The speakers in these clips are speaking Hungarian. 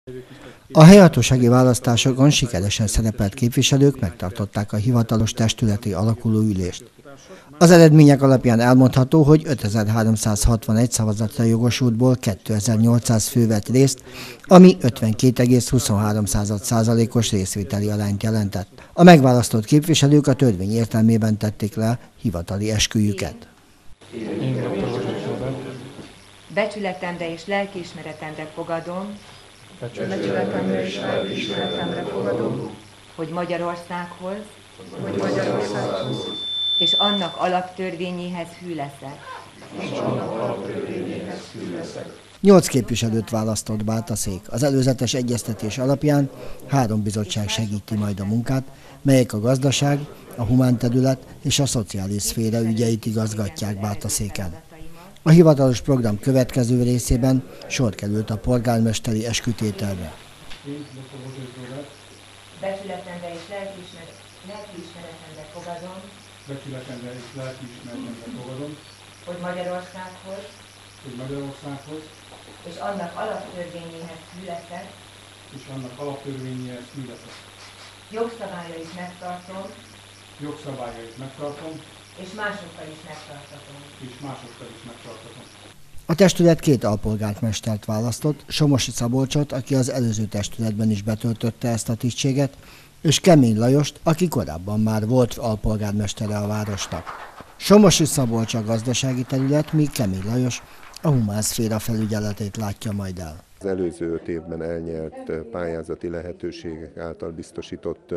A helyhatósági választásokon sikeresen szerepelt képviselők megtartották a hivatalos testületi alakuló ülést. Az eredmények alapján elmondható, hogy 5361 szavazatra jogosultból 2800 fő vett részt, ami 52,23%-os részvételi arányt jelentett. A megválasztott képviselők a törvény értelmében tették le hivatali esküjüket. Becsületemre és lelkiismeretemre fogadom, hogy Magyarországhoz és annak alaptörvényéhez hű leszek. 8 képviselőt választott Bátaszék. Az előzetes egyeztetés alapján 3 bizottság segíti majd a munkát, melyek a gazdaság, a humánterület és a szociális szféra ügyeit igazgatják Bátaszéken. A hivatalos program következő részében sor került a polgármesteri eskütételre. Becsületemre és lelkiismeretemre fogadom, hogy Magyarországhoz és annak alaptörvényéhez hű leszek, jogszabályait megtartom, és másokkal is megtartatom. A testület 2 alpolgármestert választott, Somosi Szabolcsot, aki az előző testületben is betöltötte ezt a tisztséget, és Kemény Lajost, aki korábban már volt alpolgármestere a városnak. Somosi Szabolcs a gazdasági terület, míg Kemény Lajos a humánszféra felügyeletét látja majd el. Az előző 5 évben elnyert pályázati lehetőségek által biztosított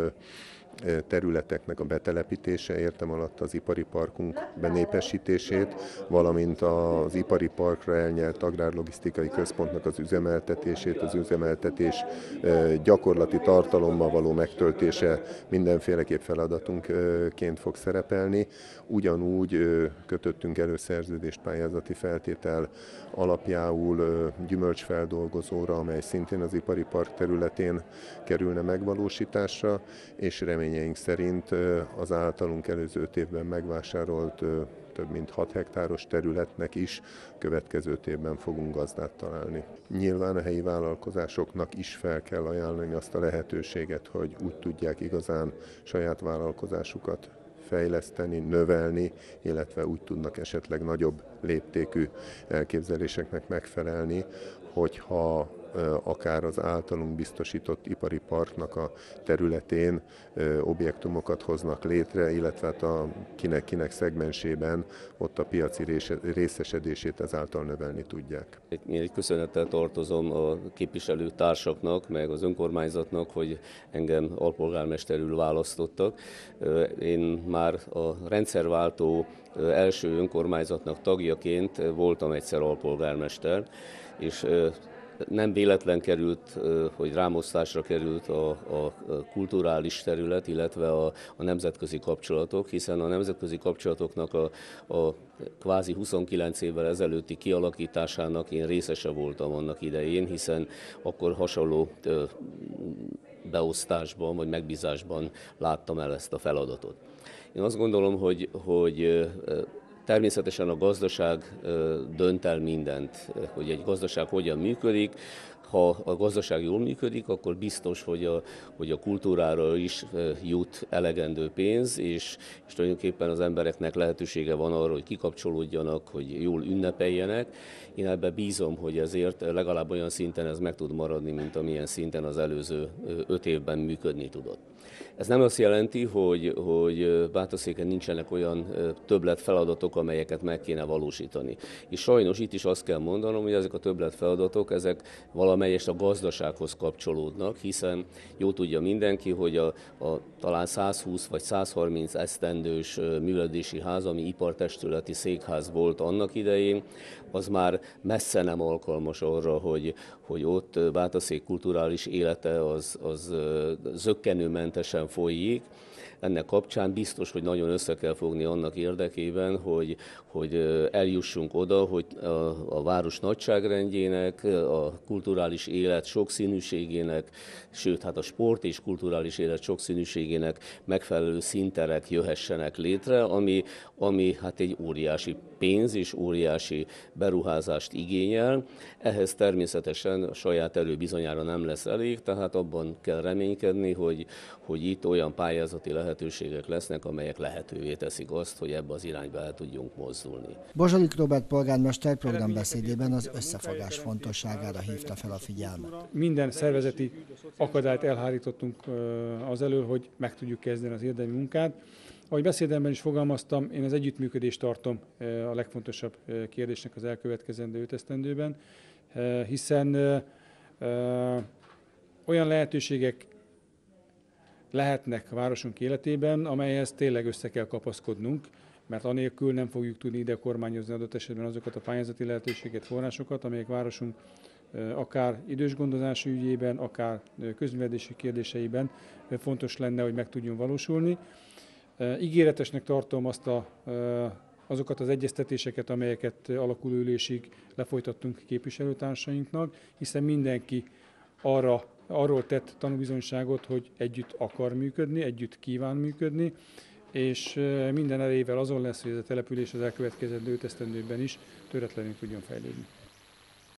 területeknek a betelepítése, értem alatt az ipari parkunk benépesítését, valamint az ipari parkra elnyert agrárlogisztikai központnak az üzemeltetését, az üzemeltetés gyakorlati tartalommal való megtöltése mindenféleképp feladatunkként fog szerepelni. Ugyanúgy kötöttünk előszerződést pályázati feltétel alapjául gyümölcsfeldolgozóra, amely szintén az ipari park területén kerülne megvalósításra, és reményeink szerint az általunk előző 5 évben megvásárolt több mint 6 hektáros területnek is következő 5 évben fogunk gazdát találni. Nyilván a helyi vállalkozásoknak is fel kell ajánlani azt a lehetőséget, hogy úgy tudják igazán saját vállalkozásukat fejleszteni, növelni, illetve úgy tudnak esetleg nagyobb léptékű elképzeléseknek megfelelni, hogyha akár az általunk biztosított ipari parknak a területén objektumokat hoznak létre, illetve hát a kinek szegmensében ott a piaci részesedését ezáltal növelni tudják. Én egy köszönettel tartozom a képviselőtársaknak, meg az önkormányzatnak, hogy engem alpolgármesterül választottak. Én már a rendszerváltó első önkormányzatnak tagjaként voltam egyszer alpolgármester, és nem véletlen került, hogy rámosztásra került a kulturális terület, illetve a nemzetközi kapcsolatok, hiszen a nemzetközi kapcsolatoknak a kvázi 29 évvel ezelőtti kialakításának én részese voltam annak idején, hiszen akkor hasonló beosztásban vagy megbízásban láttam el ezt a feladatot. Én azt gondolom, hogy természetesen a gazdaság dönt el mindent, hogy egy gazdaság hogyan működik. Ha a gazdaság jól működik, akkor biztos, hogy a kultúrára is jut elegendő pénz, és tulajdonképpen az embereknek lehetősége van arra, hogy kikapcsolódjanak, hogy jól ünnepeljenek. Én ebben bízom, hogy ezért legalább olyan szinten ez meg tud maradni, mint amilyen szinten az előző 5 évben működni tudott. Ez nem azt jelenti, hogy Bátaszéken nincsenek olyan többlet feladatok, amelyeket meg kéne valósítani. És sajnos itt is azt kell mondanom, hogy ezek a többlet feladatok, ezek valamelyest a gazdasághoz kapcsolódnak, hiszen jó tudja mindenki, hogy a talán 120 vagy 130 esztendős művelődési ház, ami ipartestületi székház volt annak idején, az már messze nem alkalmas arra, hogy ott Bátaszék kulturális élete az zökkenőmentesen folyik. Ennek kapcsán biztos, hogy nagyon össze kell fogni annak érdekében, hogy eljussunk oda, hogy a város nagyságrendjének, a kulturális élet sokszínűségének, sőt, hát a sport és kulturális élet sokszínűségének megfelelő színterek jöhessenek létre, ami hát egy óriási pénz és óriási beruházást igényel. Ehhez természetesen területen a saját erő bizonyára nem lesz elég, tehát abban kell reménykedni, hogy itt olyan pályázati lehetőségek lesznek, amelyek lehetővé teszik azt, hogy ebbe az irányba el tudjunk mozdulni. Bozsolik Róbert polgármester programbeszédében az összefogás fontosságára hívta fel a figyelmet. Minden szervezeti akadályt elhárítottunk az elől, hogy meg tudjuk kezdeni az érdemi munkát. Ahogy beszédemben is fogalmaztam, én az együttműködést tartom a legfontosabb kérdésnek az elkövetkezendő 5 esztendőben, hiszen olyan lehetőségek lehetnek a városunk életében, amelyhez tényleg össze kell kapaszkodnunk, mert anélkül nem fogjuk tudni ide kormányozni adott esetben azokat a pályázati lehetőséget, forrásokat, amelyek városunk akár idősgondozási ügyében, akár közművelési kérdéseiben fontos lenne, hogy meg tudjon valósulni. Ígéretesnek tartom azokat az egyeztetéseket, amelyeket alakuló ülésig lefolytattunk képviselőtársainknak, hiszen mindenki arról tett tanúbizonyságot, hogy együtt akar működni, együtt kíván működni, és minden erejével azon lesz, hogy ez a település az elkövetkezendő 5 esztendőben is töretlenül tudjon fejlődni.